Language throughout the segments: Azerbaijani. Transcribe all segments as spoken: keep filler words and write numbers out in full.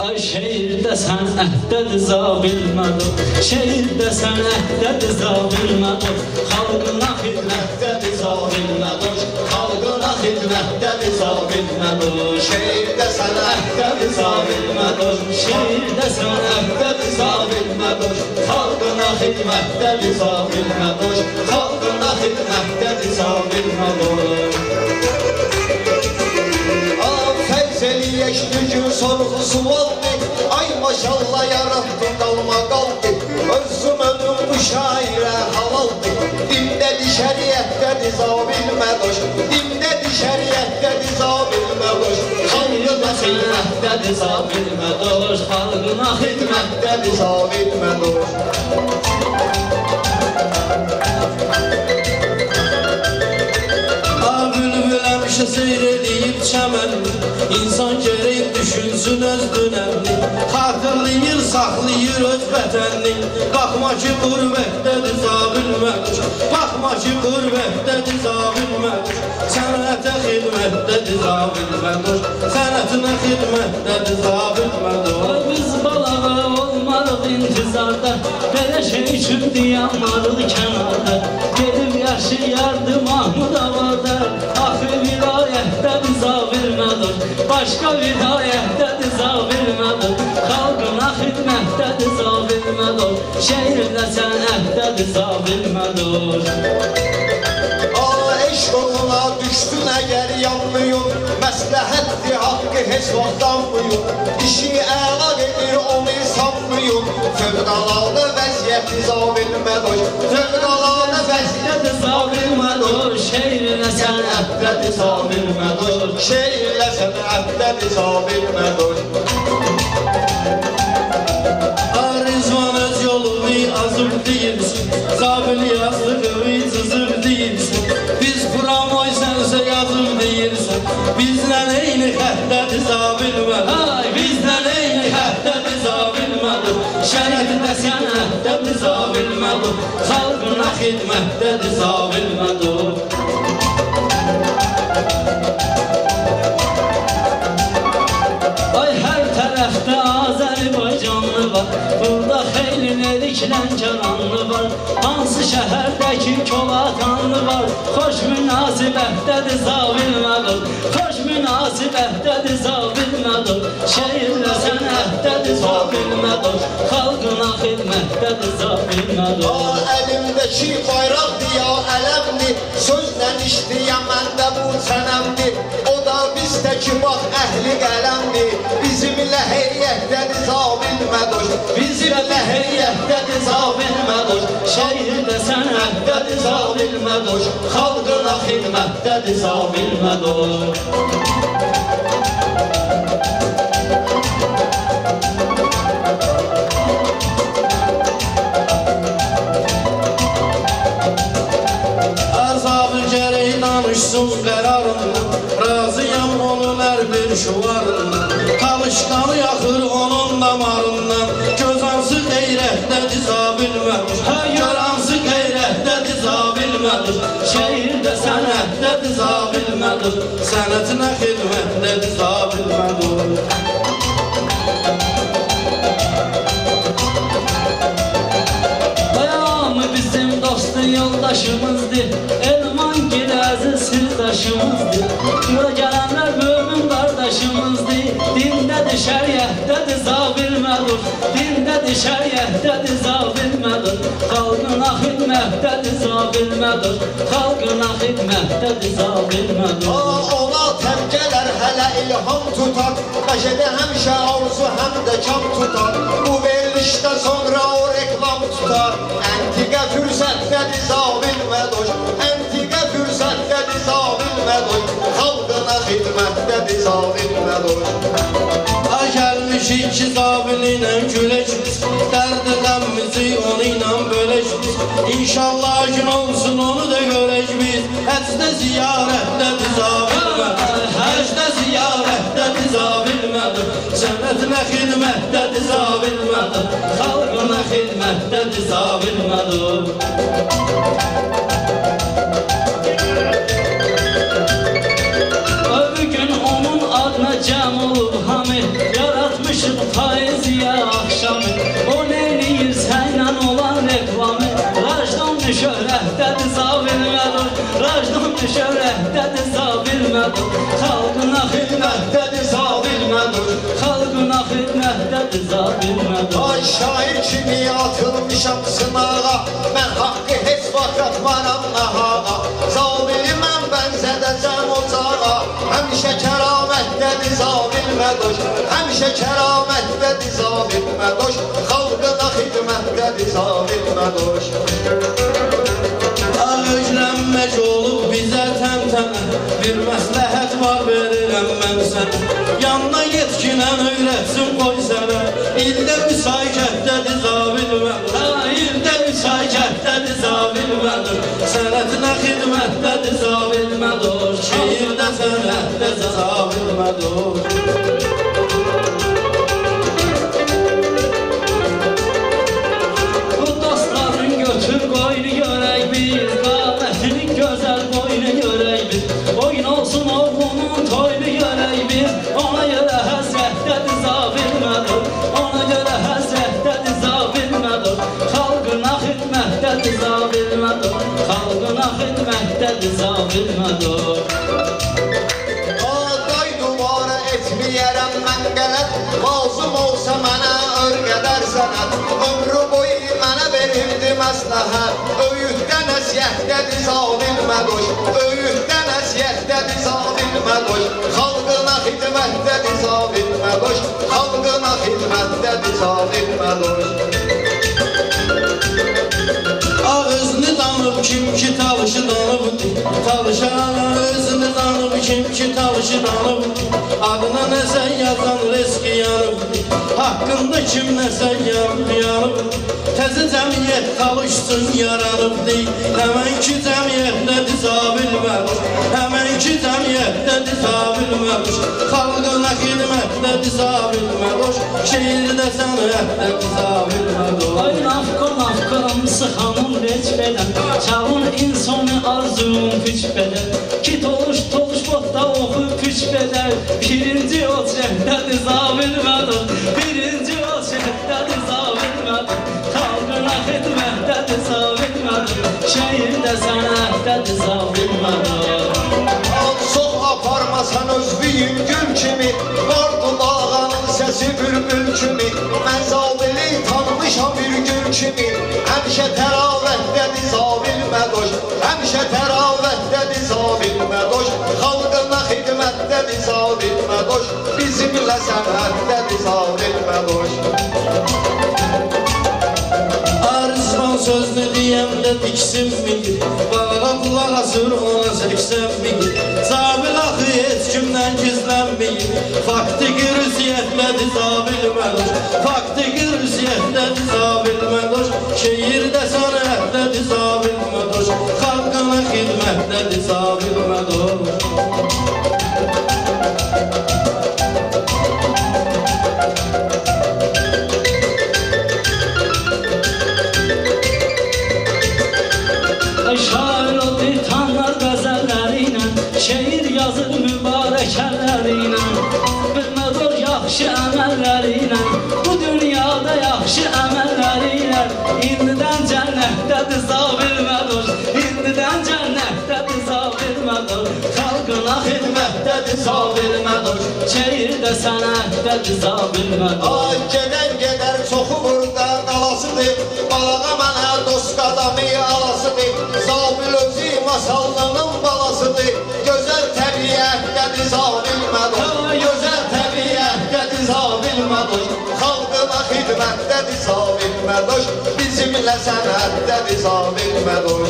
Ay şehirde sənətdədir zabilmədim, şehirdə sənətdədir zabilmədim, xalqına xidmətdədir zabilmədim, xalqına xidmətdədir zabilmədim, şehirdə sənətdədir zabilmədim, şehirdə sənətdədir zabilmədim, xalqına xidmətdədir zabilmədim, xalqına xidmətdədir zabilmədim. Geçti sorgu sualdı, ay maşallah yarattın kalma kaldı, özüm önüm bu şaire halaldı, dimde şeriyette dizabilme doş, dimde şeriyette dizabilme doş, halkına hizmette dizabilme doş, halkına hizmette dizabilme doş. Bülbülemişe seyredip çemen, İnsan gerek düşünsün öz dönəmini, xatırlayır, saxlayır öz vətənini. Baxma ki, qürbətdədir zabilməmiş, baxma ki, qürbətdədir zabilməmiş, sənətə xidmətdədir zabilməmiş, sənətinə xidmətdədir zabilməmiş. Biz balağa olmarıq intizarda, belə şey üçün dayanmarıq kənarda, gedib yaşayardı Mahmud Avada, axı vilayətdədir zabilməmiş, başqa vilayətdədir zabilmədir, xalqına xidmətdədir zabilmədir, şehirdə sənətdədir zabilmədir. Eşq oluna düşdün əgər yanmıyın, məsləhətdir haqqı heç vaxt anmıyın, işi əla edir onu sanmıyın, fövqəladə vəziyyəti zabilmədir, fövqəladə vəziyyəti zabilmədir, şehirdə sənətdədir zabilmədir, şehirdə sənətdədir zabilmədir. Arizvan öz yolunu azır deyilsin, zabil yazdığı cızır deyilsin, biz Pramoy sənsə yazır deyilsin, bizlə eyni xəttədir zabilmədir, bizlə eyni xəttədir zabilmədir, şərətdə sənətdədir zabilmədir, xalqına xidmətdədir zabilmədir. Ay hər tərəfdə Azərbaycanlı var, burada xeyli Lənkəranlı var, hansı şəhərdəki Kolatanlı var, xoş münasibətdədir zabilmədir, xoş münasibətdədir zabilmədir, şehirdə sənətdədir zabilmədir, xalqına xidmətdədir zabilmədir. Əlimdəki bayraqdır ya ələmdir, sözlə işləyən məndə bu sənəmdir, o da bizdəki bax əhli qələmdir, bizimlə heyətdədir zabilmədir, bizimlə heyətdədir zabilmədir, şehirdə sənətdədir zabilmədir, xalqına xidmətdədir zabilmədir. Azabı gərək danışsın qərarından, razıyam onun hər bir şuvarından, talışqanı yaxır onun damarından, göz hansı qeyrətdədir zabilməmiş, gör hansı qeyrətdədir zabilmədir, şehirdə sənətdədir zabilmədir, sənətinə xidmətdədir zabilmədir. Bayramı bizim dostu yoldaşımızdır, Elman Girəzi sirdaşımızdır, bura gələnlər mömin qardaşımızdır, dindədir şəriətdədir zabilmədir, dindədir şəriətdədir zabilmədir, xalqına xidmətdədir zabilmədir, xalqına xidmətdədir zabilmədir. Ona təmkələr hələ ilham tutar, qəşədə həmişə arzu həm də kam tutar, bu verilişdən sonra o reklam tutar, əntiqə fürsətdədir zabilmədir, əntiqə fürsətdədir zabilmədir, xalqına xidmətdədir zabilmədir. Gəlmişik ki zabil ilə güləşmiş, dərdi qəmimizi onu ilə böləşmiş, İnşallah gün olsun onu da görək biz, həcdə ziyarətdədir zabilmədir, həcdə ziyarətdədir zabilmədir, sənətinə xidmətdədir zabilmədir, xalqına xidmətdədir zabilmədir. Bugün onun adına cəm olub hamı, yaratmışıq şöhrətdədir zabil mədur. Xalqına xidmətdədir zabil mədur. Xalqına xidmətdədir zabil mədur. Ay şair kimi atılmışam sınağa, mən haqqı heç vaxt atmaram nahağa. Zabili mən bənzədəcəm ocağa, həmişə kəramətdədir zabil mədoş. Həmişə kəramətdədir zabil mədoş. Xalqına xidmətdədir zabil mədoş. Ağıclənmək olub bizə təntənə, bir məsləhət var verirəm mən sənə. Yanına yetkinən öyrətsin qoy sənə, ildə üç ay kəndədir zabil mədur. İldə üç ay kəndədir zabil mədur. Sənətinə xidmətdədir zabil mədur. Şeirdə sənətdədir zabil mədur. Bu dostların götür qoyunu görək biz, qamətini gözəl boyunu görək biz. Oyun olsun oğlunun toyunu görək biz. Ona görə həsrətdədir zabil mədur. Ona görə həsrətdədir zabil mədur. Xalqına xidmətdədir zabil mədur. Xalqına xidmətdədir zabil mədur. Aday duvara etməyərəm mən qələt, lazım olsa mənə örgədər sənət. Ömrü boyu mənə verildi məsləhət, öyüddə nəsiyyətdədir zabil mədoş. Öyüddə nəsiyyətdədir zabil mədoş. Xalqına xidmətdədir zabil mədoş. Xalqına xidmətdədir zabil mədoş. Ağızını danıb kim ki talışı danıbdı, talışan özünü danıb kim ki talışı danıbdı. Adına nəsə yazan riski yanıbdı, haqqında kim nəsə yanıbdı. Təzə cəmiyyət talışsın yaranıbdı, həmən ki cəmiyyətdədir zabil mədur. Həmən ki cəmiyyətdədir zabil mədur. Xalqına xidmətdədir zabil mədur. Şeirdə sənətdədir zabil mədur. Ay nafqa nafqam sıxanım reç bədən, çağın insanı arzum püç bədən. Ki toluş toluş botda oxu püç bədən. Birinci o çəhdədir zabil mədur. Birinci o çəhdədir zabil mədur. Xalqına xidmətdədir zabil mədur. Şeirdə sənətdədir zabil mədur. Çox aparmasan özlüyün gül kimi, vardı bağanın səsi bülbül kimi. Mən zabili tanımışam bir gül kimi, həmişə təravətdədir zabil mədoş. Həmişə təravətdədir zabil mədoş. Xalqına xidmətdədir zabil mədoş. Bizimlə sənətdədir zabil mədoş. Arzman sözünü deyəndə diksinmi, bağa qulaq asır ona səksinmi. Zabil axı heç kimdən gizlənməyir, faktiki rüziyyətlədir zabil mədoş. Faktiki rüziyyətlədir zabil mədoş. Şeirdə sənətlədir zabil mədoş. Xalqına xidmətlədir zabil mədoş. Şair oldu tanlar qəzəlləriylə, şeir yazır mübarək əlləriylə. Bilmədur yaxşı əməlləriylə, bu dünyada yaxşı əməlləriylə. İndidən cənnətdədir zabil mədur. İndidən cənnətdədir zabil mədur. Xalqına xidmətdədir zabil mədur. Şeirdə sənətdədir zabil mədur. Ay gedən gedər çoxu burada qalasıdır, balağa mənə dost qadamı alasıdır. Zabil özü masallının balasıdır, gözəl təbiyyətdədir zabil mədoş. Gözəl təbiyyətdədir zabil mədoş. Xalqına xidmətdədir zabil mədoş. Bizimlə sənətdədir zabil mədoş.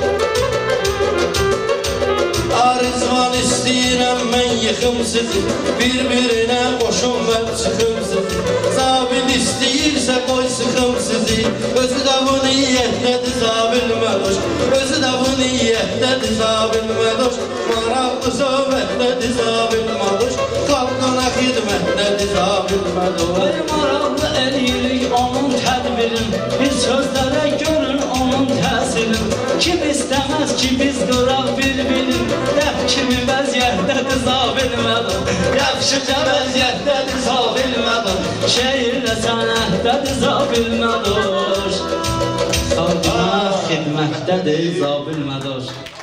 Arizvan istəyirəm mən yıxım sizi, bir-birinə qoşum və çıxım sizi. Zabil istəyirsə qoy sıxım sizi, özü də bu niyyətdədir zabil mədoş. Özü də bu niyyətdədir zabil mədoş. Maraqlı söhbətdədir zabil mədoş. Xalqına xidmətdədir zabil mədoş. Ay maraqlı eləyirik onun tədbirin, bir sözlərə görün onun təsirin. Kim istəməz ki biz qıraq bir-birin, dəf kimi vəziyyətdədir zabil mədoş. Yaxşıca vəziyyətdədir zabil mədoş. Şeirlə sənətdədir zabil mədoş. Xalqına xidmətdədir zabil mədoş.